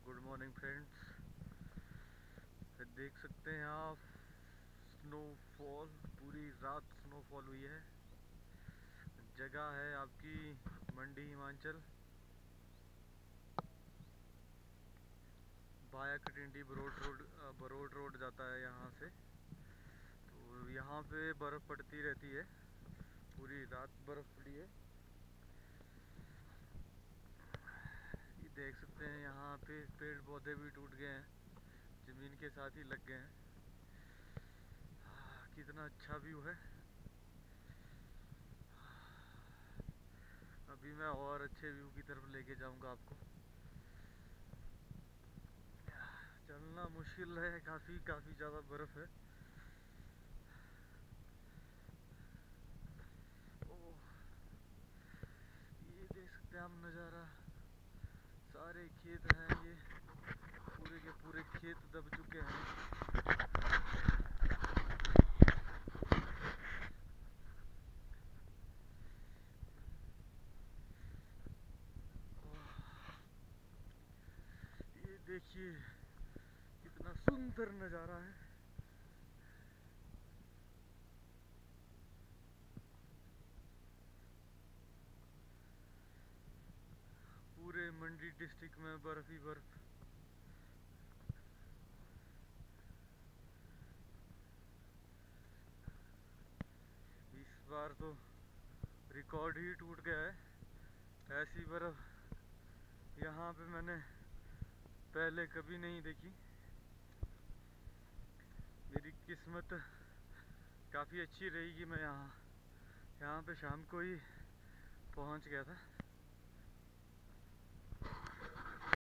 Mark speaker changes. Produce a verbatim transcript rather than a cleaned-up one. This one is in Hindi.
Speaker 1: Good morning friends. देख सकते हैं आप स्नोफॉल, पूरी रात स्नोफॉल हुई है। जगह है आपकी मंडी हिमाचल, बाया कटिंडी बरोड रोड बरोड रोड जाता है यहाँ से। तो यहाँ पे बर्फ़ पड़ती रहती है, पूरी रात बर्फ़ पड़ी है। ये देख सकते हैं यहाँ पे पेड़ पौधे भी टूट गए हैं, ज़मीन के साथ ही लग गए हैं। कितना अच्छा व्यू है। अभी मैं और अच्छे व्यू की तरफ लेके जाऊंगा आपको। चलना मुश्किल है, काफ़ी काफ़ी ज़्यादा बर्फ़ है। ओह, ये देख सकते हैं आप नज़ारा, सारे खेत हैं, ये पूरे के पूरे खेत दब चुके हैं। ये देखिए कितना सुंदर नज़ारा है। पूरे मंडी डिस्ट्रिक्ट में बर्फ ही बर्फ। इस बार तो रिकॉर्ड ही टूट गया है। ऐसी बर्फ यहाँ पे मैंने पहले कभी नहीं देखी। मेरी किस्मत काफ़ी अच्छी रही कि मैं यहाँ यहाँ पे शाम को ही पहुँच गया था।